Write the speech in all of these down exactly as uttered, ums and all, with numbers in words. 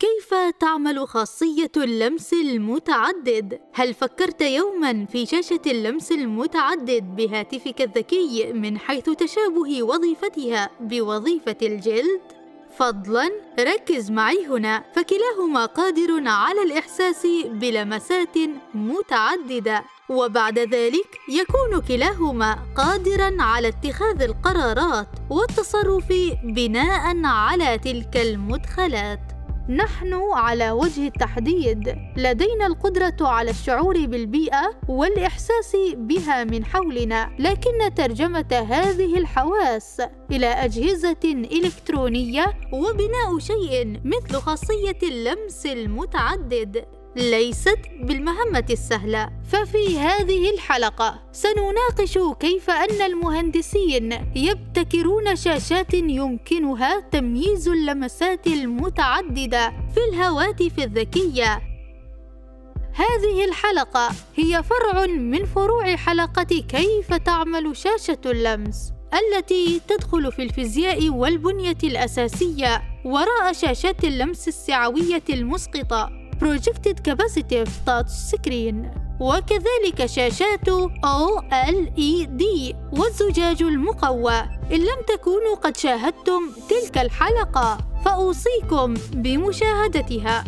كيف تعمل خاصية اللمس المتعدد؟ هل فكرت يوماً في شاشة اللمس المتعدد بهاتفك الذكي من حيث تشابه وظيفتها بوظيفة الجلد؟ فضلاً ركز معي هنا، فكلاهما قادر على الإحساس بلمسات متعددة، وبعد ذلك يكون كلاهما قادراً على اتخاذ القرارات والتصرف بناءً على تلك المدخلات. نحن على وجه التحديد لدينا القدرة على الشعور بالبيئة والإحساس بها من حولنا، لكن ترجمة هذه الحواس إلى أجهزة إلكترونية وبناء شيء مثل خاصية اللمس المتعدد ليست بالمهمة السهلة. ففي هذه الحلقة سنناقش كيف أن المهندسين يبتكرون شاشات يمكنها تمييز اللمسات المتعددة في الهواتف الذكية. هذه الحلقة هي فرع من فروع حلقة كيف تعمل شاشة اللمس، التي تدخل في الفيزياء والبنية الأساسية وراء شاشات اللمس السعوية المسقطة Projected Capacitive Touch Screen، وكذلك شاشات أو إل إي دي والزجاج المقوى. إن لم تكونوا قد شاهدتم تلك الحلقة فأوصيكم بمشاهدتها.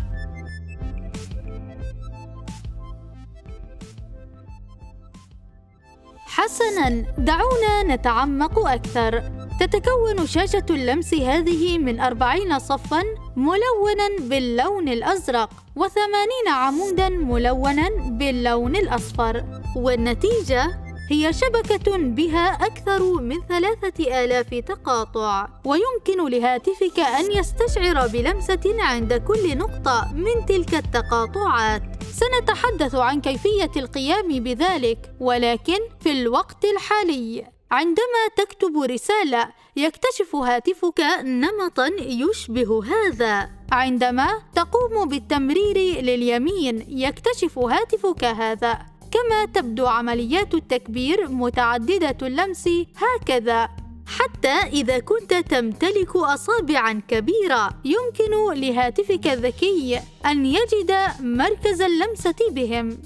حسناً، دعونا نتعمق أكثر. تتكون شاشة اللمس هذه من أربعين صفاً ملوناً باللون الأزرق وثمانين عموداً ملوناً باللون الأصفر، والنتيجة هي شبكة بها أكثر من ثلاثة آلاف تقاطع، ويمكن لهاتفك أن يستشعر بلمسة عند كل نقطة من تلك التقاطعات. سنتحدث عن كيفية القيام بذلك، ولكن في الوقت الحالي عندما تكتب رسالة يكتشف هاتفك نمطاً يشبه هذا. عندما تقوم بالتمرير لليمين يكتشف هاتفك هذا. كما تبدو عمليات التكبير متعددة اللمس هكذا. حتى إذا كنت تمتلك أصابعاً كبيرة يمكن لهاتفك الذكي أن يجد مركز اللمسة بهم.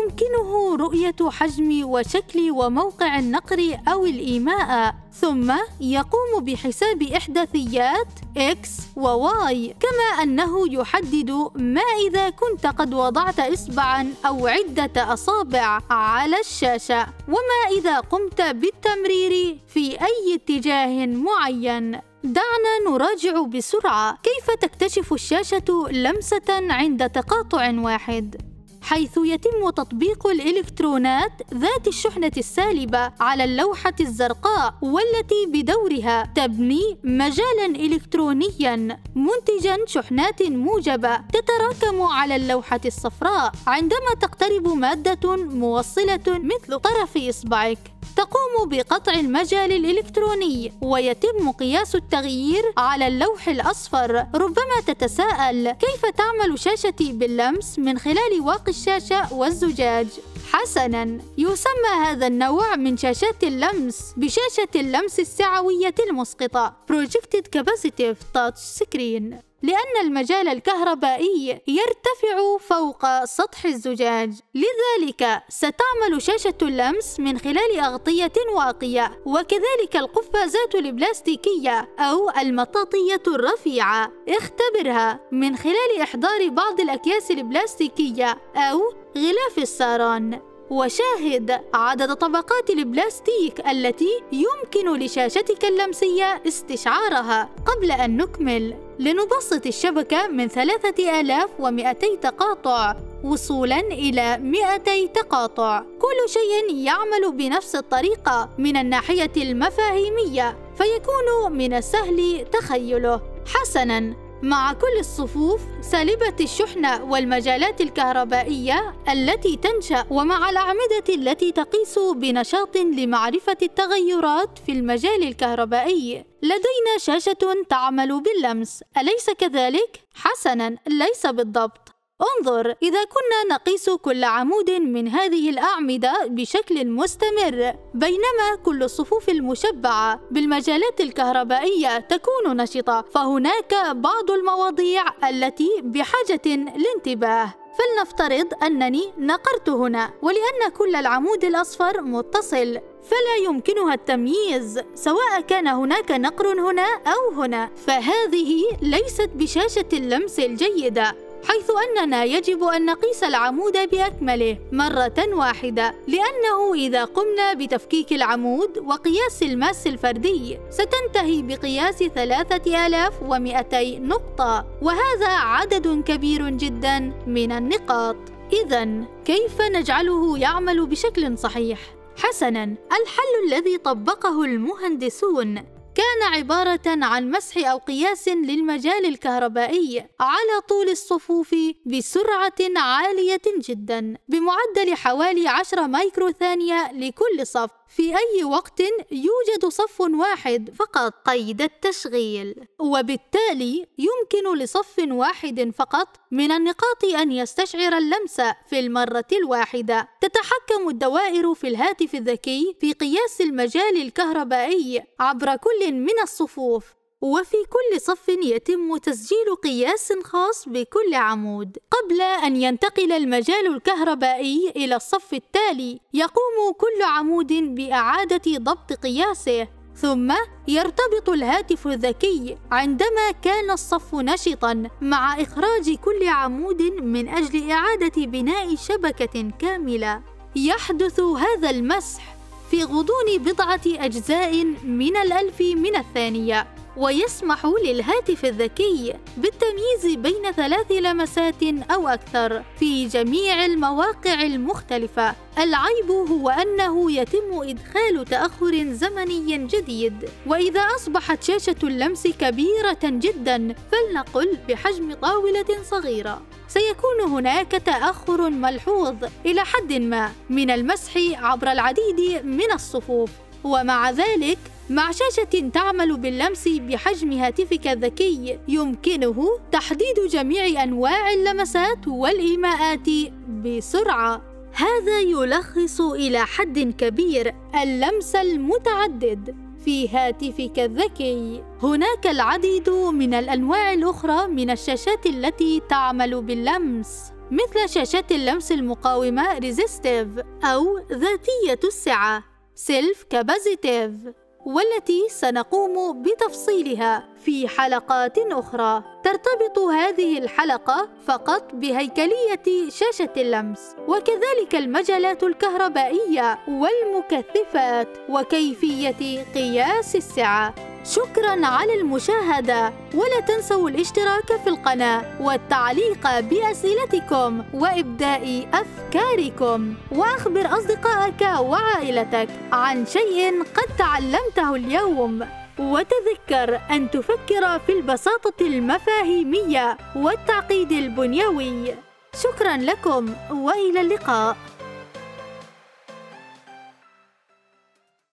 يمكنه رؤية حجم وشكل وموقع النقر أو الإيماء، ثم يقوم بحساب إحداثيات إكس وواي، كما أنه يحدد ما إذا كنت قد وضعت إصبعاً أو عدة أصابع على الشاشة، وما إذا قمت بالتمرير في أي اتجاه معين. دعنا نراجع بسرعة كيف تكتشف الشاشة لمسة عند تقاطع واحد، حيث يتم تطبيق الإلكترونات ذات الشحنة السالبة على اللوحة الزرقاء، والتي بدورها تبني مجالاً إلكترونياً منتجاً شحنات موجبة تتراكم على اللوحة الصفراء. عندما تقترب مادة موصلة مثل طرف إصبعك تقوم بقطع المجال الإلكتروني ويتم قياس التغيير على اللوح الأصفر. ربما تتساءل كيف تعمل شاشتي باللمس من خلال واقي الشاشة والزجاج؟ حسناً، يسمى هذا النوع من شاشات اللمس بشاشة اللمس السعوية المسقطة Projected Capacitive Touch Screen، لأن المجال الكهربائي يرتفع فوق سطح الزجاج. لذلك ستعمل شاشة اللمس من خلال أغطية واقية، وكذلك القفازات البلاستيكية أو المطاطية الرفيعة. اختبرها من خلال إحضار بعض الأكياس البلاستيكية أو غلاف الساران، وشاهد عدد طبقات البلاستيك التي يمكن لشاشتك اللمسية استشعارها. قبل أن نكمل، لنبسط الشبكة من ثلاثة آلاف ومئتي تقاطع وصولاً إلى مئتي تقاطع، كل شيء يعمل بنفس الطريقة من الناحية المفاهيمية، فيكون من السهل تخيله. حسناً، مع كل الصفوف سالبة الشحنة والمجالات الكهربائية التي تنشأ، ومع الأعمدة التي تقيس بنشاط لمعرفة التغيرات في المجال الكهربائي، لدينا شاشة تعمل باللمس، أليس كذلك؟ حسناً، ليس بالضبط. انظر، إذا كنا نقيس كل عمود من هذه الأعمدة بشكل مستمر، بينما كل الصفوف المشبعة بالمجالات الكهربائية تكون نشطة، فهناك بعض المواضيع التي بحاجة للانتباه. فلنفترض أنني نقرت هنا، ولأن كل العمود الأصفر متصل فلا يمكنها التمييز سواء كان هناك نقر هنا أو هنا، فهذه ليست بشاشة اللمس الجيدة، حيث أننا يجب أن نقيس العمود بأكمله مرة واحدة، لأنه إذا قمنا بتفكيك العمود وقياس الماس الفردي ستنتهي بقياس ثلاثة آلاف ومئتي نقطة، وهذا عدد كبير جدا من النقاط. إذن كيف نجعله يعمل بشكل صحيح؟ حسناً، الحل الذي طبقه المهندسون كان عبارة عن مسح أو قياس للمجال الكهربائي على طول الصفوف بسرعة عالية جدا بمعدل حوالي عشرة مايكرو ثانية لكل صف. في أي وقت يوجد صف واحد فقط قيد التشغيل، وبالتالي يمكن لصف واحد فقط من النقاط أن يستشعر اللمس في المرة الواحدة. تتحكم الدوائر في الهاتف الذكي في قياس المجال الكهربائي عبر كل من الصفوف، وفي كل صف يتم تسجيل قياس خاص بكل عمود. قبل أن ينتقل المجال الكهربائي إلى الصف التالي، يقوم كل عمود بإعادة ضبط قياسه، ثم يرتبط الهاتف الذكي عندما كان الصف نشطاً مع إخراج كل عمود من أجل إعادة بناء شبكة كاملة. يحدث هذا المسح في غضون بضعة أجزاء من الألف من الثانية، ويسمح للهاتف الذكي بالتمييز بين ثلاث لمسات أو أكثر في جميع المواقع المختلفة. العيب هو أنه يتم إدخال تأخر زمني جديد، وإذا أصبحت شاشة اللمس كبيرة جداً، فلنقل بحجم طاولة صغيرة، سيكون هناك تأخر ملحوظ إلى حد ما من المسح عبر العديد من الصفوف. ومع ذلك، مع شاشة تعمل باللمس بحجم هاتفك الذكي، يمكنه تحديد جميع أنواع اللمسات والإيماءات بسرعة. هذا يلخص إلى حد كبير اللمس المتعدد في هاتفك الذكي. هناك العديد من الأنواع الأخرى من الشاشات التي تعمل باللمس، مثل شاشات اللمس المقاومة resistive أو ذاتية السعة self capacitive، والتي سنقوم بتفصيلها في حلقات أخرى. ترتبط هذه الحلقة فقط بهيكلية شاشة اللمس، وكذلك المجالات الكهربائية والمكثفات وكيفية قياس السعة. شكراً على المشاهدة، ولا تنسوا الاشتراك في القناة والتعليق بأسئلتكم وإبداء أفكاركم، وأخبر أصدقائك وعائلتك عن شيء قد تعلمته اليوم، وتذكر أن تفكر في البساطة المفاهيمية والتعقيد البنيوي. شكراً لكم، وإلى اللقاء.